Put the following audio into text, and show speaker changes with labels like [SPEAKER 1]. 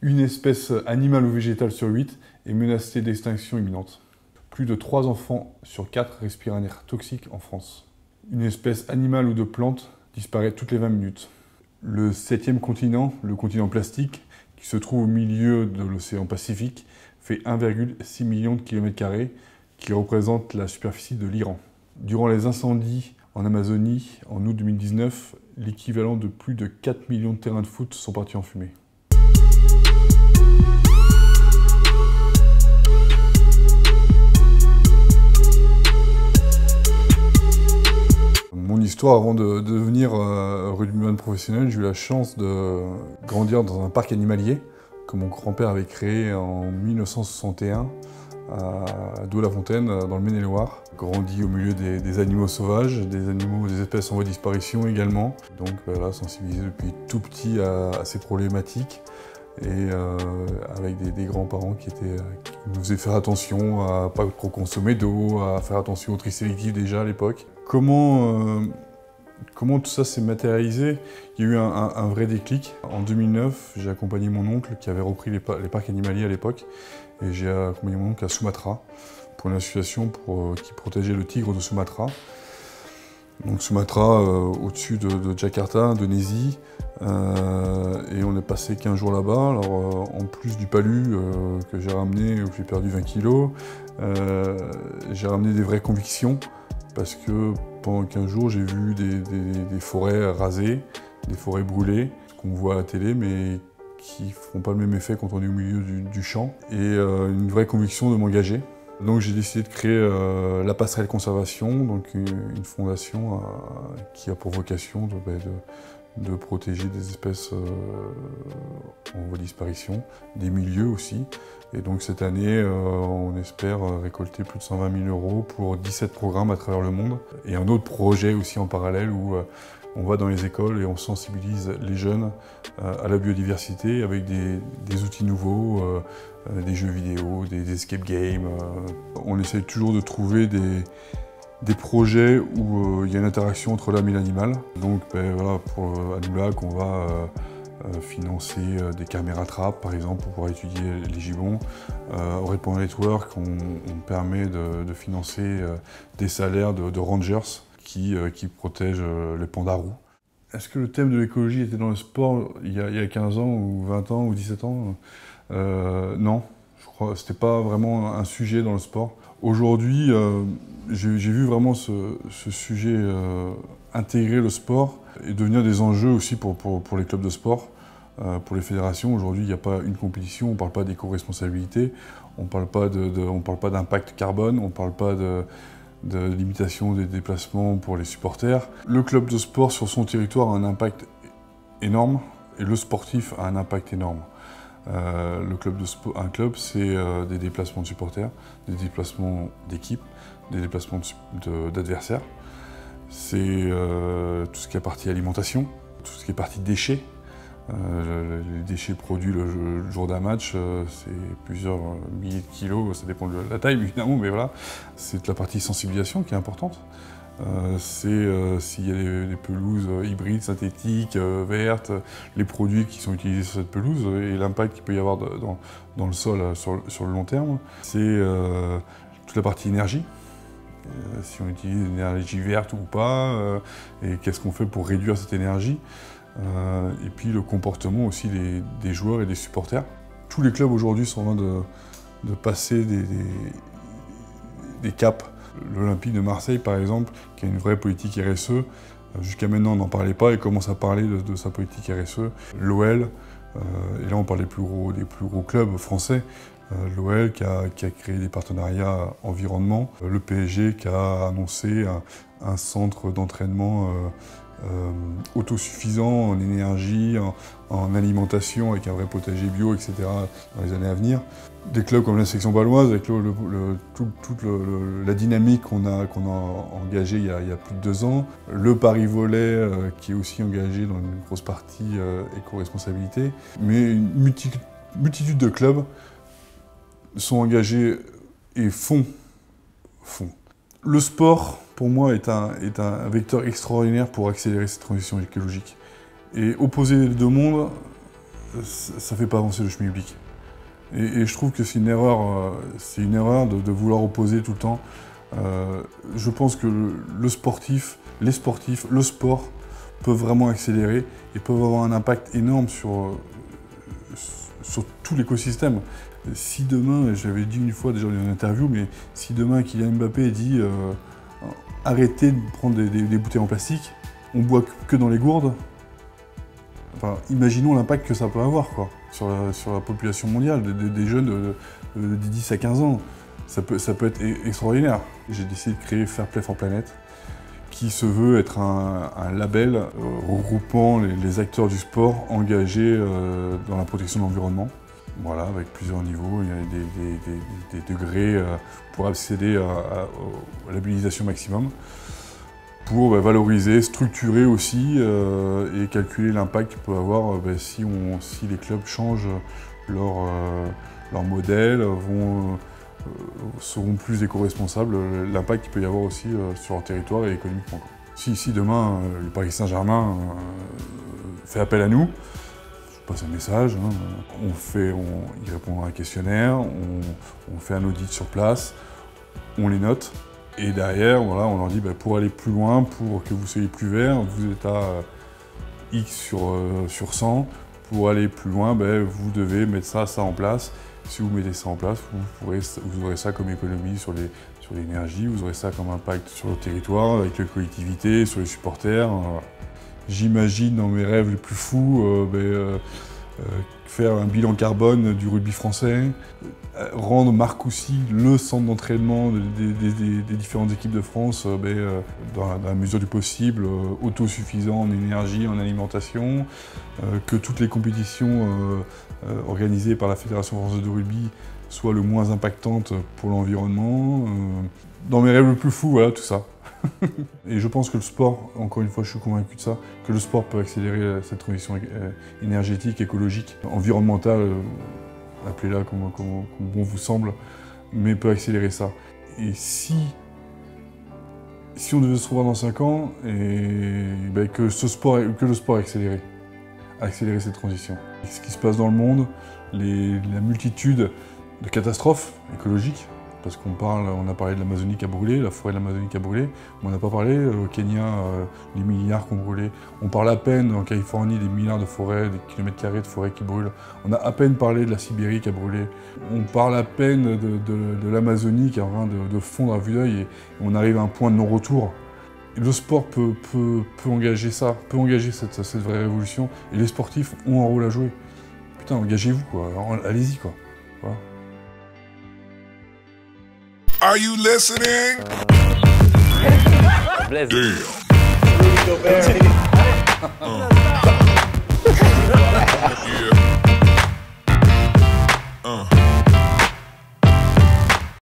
[SPEAKER 1] Une espèce animale ou végétale sur 8 est menacée d'extinction imminente. Plus de 3 enfants sur 4 respirent un air toxique en France. Une espèce animale ou de plante disparaît toutes les 20 minutes. Le 7e continent, le continent plastique, qui se trouve au milieu de l'océan Pacifique, fait 1,6 million de km², qui représente la superficie de l'Iran. Durant les incendies en Amazonie, en août 2019, l'équivalent de plus de 4 millions de terrains de foot sont partis en fumée. Mon histoire, avant de devenir rugbyman professionnel, j'ai eu la chance de grandir dans un parc animalier que mon grand-père avait créé en 1961 à Douai-la-Fontaine, dans le Maine-et-Loire. Grandi au milieu des animaux sauvages, des espèces en voie de disparition également. Donc là, sensibilisé depuis tout petit à ces problématiques et avec des grands-parents qui nous faisaient faire attention à pas trop consommer d'eau, à faire attention au tri sélectif déjà à l'époque. Comment tout ça s'est matérialisé? Il y a eu un vrai déclic. En 2009, j'ai accompagné mon oncle qui avait repris les parcs animaliers à l'époque, et j'ai accompagné mon oncle à Sumatra pour une association qui protégeait le tigre de Sumatra. Donc Sumatra, au-dessus de Jakarta, Indonésie, et on est passé 15 jours là-bas. Alors en plus du palu que j'ai ramené, où j'ai perdu 20 kilos, j'ai ramené des vraies convictions, parce que pendant 15 jours, j'ai vu des forêts rasées, des forêts brûlées, ce qu'on voit à la télé, mais qui ne font pas le même effet quand on est au milieu du champ, et une vraie conviction de m'engager. Donc j'ai décidé de créer la Passerelle Conservation, donc une fondation qui a pour vocation de protéger des espèces en voie de disparition, des milieux aussi. Et donc cette année, on espère récolter plus de 120 000 € pour 17 programmes à travers le monde. Et un autre projet aussi en parallèle où on va dans les écoles et on sensibilise les jeunes à la biodiversité avec des outils nouveaux, des jeux vidéo, des escape games. On essaye toujours de trouver des projets où il y a une interaction entre l'homme et l'animal. Donc voilà, pour Anoulak, on va financer des caméras trappes, par exemple, pour pouvoir étudier les gibbons. Au Répond Network, on permet de financer des salaires de rangers qui protègent les pandas roux. Est-ce que le thème de l'écologie était dans le sport il y a 15 ans, ou 20 ans, ou 17 ans? Non, je crois que c'était pas vraiment un sujet dans le sport. Aujourd'hui, j'ai vu vraiment ce sujet intégrer le sport et devenir des enjeux aussi pour les clubs de sport, pour les fédérations. Aujourd'hui, il n'y a pas une compétition, on ne parle pas d'éco-responsabilité, on ne parle pas d'impact carbone, on ne parle pas de limitation des déplacements pour les supporters. Le club de sport sur son territoire a un impact énorme et le sportif a un impact énorme. Un club, c'est des déplacements de supporters, des déplacements d'équipes, des déplacements d'adversaires. C'est tout ce qui est partie alimentation, tout ce qui est partie déchets. Les déchets produits le jour d'un match, c'est plusieurs milliers de kilos, ça dépend de la taille évidemment, mais voilà. C'est la partie sensibilisation qui est importante. C'est s'il y a des pelouses hybrides, synthétiques, vertes, les produits qui sont utilisés sur cette pelouse et l'impact qu'il peut y avoir dans le sol sur le long terme. C'est toute la partie énergie. Si on utilise une énergie verte ou pas, et qu'est-ce qu'on fait pour réduire cette énergie. Et puis le comportement aussi des joueurs et des supporters. Tous les clubs aujourd'hui sont en train de passer des caps. L'Olympique de Marseille, par exemple, qui a une vraie politique RSE, jusqu'à maintenant on n'en parlait pas et commence à parler de sa politique RSE. L'OL, et là on parle des plus gros clubs français, l'OL qui a créé des partenariats environnement, le PSG qui a annoncé un centre d'entraînement autosuffisant en énergie, en alimentation, avec un vrai potager bio, etc. dans les années à venir. Des clubs comme la section baloise, avec toute la dynamique qu'on a engagée il y a plus de 2 ans. Le Paris-Volley, qui est aussi engagé dans une grosse partie éco-responsabilité. Mais une multitude de clubs sont engagés et font. Le sport, pour moi, est un vecteur extraordinaire pour accélérer cette transition écologique. Et opposer les deux mondes, ça fait pas avancer le schmilblick. Et je trouve que c'est une erreur de vouloir opposer tout le temps. Je pense que les sportifs, le sport peuvent vraiment accélérer et peuvent avoir un impact énorme sur tout l'écosystème. Si demain, je l'avais dit une fois déjà dans une interview, mais si demain Kylian Mbappé dit arrêtez de prendre des bouteilles en plastique, on boit que dans les gourdes, enfin, imaginons l'impact que ça peut avoir quoi, sur la population mondiale, des jeunes de 10 à 15 ans. Ça peut être extraordinaire. J'ai décidé de créer Fair Play for Planet, qui se veut être un label regroupant les acteurs du sport engagés dans la protection de l'environnement. Voilà, avec plusieurs niveaux, il y a des degrés pour accéder à la labellisation maximum, pour valoriser, structurer aussi et calculer l'impact qu'il peut avoir si les clubs changent leur modèle, seront plus éco-responsables, l'impact qu'il peut y avoir aussi sur leur territoire et économiquement. Si demain le Paris Saint-Germain fait appel à nous, je passe un message, il répond à un questionnaire, on fait un audit sur place, on les note, et derrière, voilà, on leur dit pour aller plus loin, pour que vous soyez plus vert, vous êtes à X sur 100, pour aller plus loin, vous devez mettre ça en place. Si vous mettez ça en place, vous aurez ça comme économie sur l'énergie, vous aurez ça comme impact sur le territoire, avec les collectivités, sur les supporters. J'imagine dans mes rêves les plus fous faire un bilan carbone du rugby français, rendre Marcoussis le centre d'entraînement des différentes équipes de France dans la mesure du possible, autosuffisant en énergie, en alimentation, que toutes les compétitions organisées par la Fédération française de rugby soient le moins impactantes pour l'environnement. Dans mes rêves les plus fous, voilà, tout ça. Et je pense que le sport, encore une fois je suis convaincu de ça, que le sport peut accélérer cette transition énergétique, écologique, environnementale, appelez-la comme bon vous semble, mais peut accélérer ça. Et si on devait se revoir dans 5 ans, que le sport accélère cette transition. Ce qui se passe dans le monde, la multitude de catastrophes écologiques, parce qu'on a parlé de l'Amazonie qui a brûlé, la forêt de l'Amazonie qui a brûlé, mais on n'a pas parlé au Kenya, les milliards qui ont brûlé. On parle à peine en Californie des milliards de forêts, des kilomètres carrés de forêts qui brûlent. On a à peine parlé de la Sibérie qui a brûlé. On parle à peine de l'Amazonie qui est en train de fondre à vue d'œil et on arrive à un point de non-retour. Le sport peut engager ça, peut engager cette vraie révolution et les sportifs ont un rôle à jouer. Putain, engagez-vous quoi, allez-y quoi. Voilà.
[SPEAKER 2] Are you listening?
[SPEAKER 3] Damn.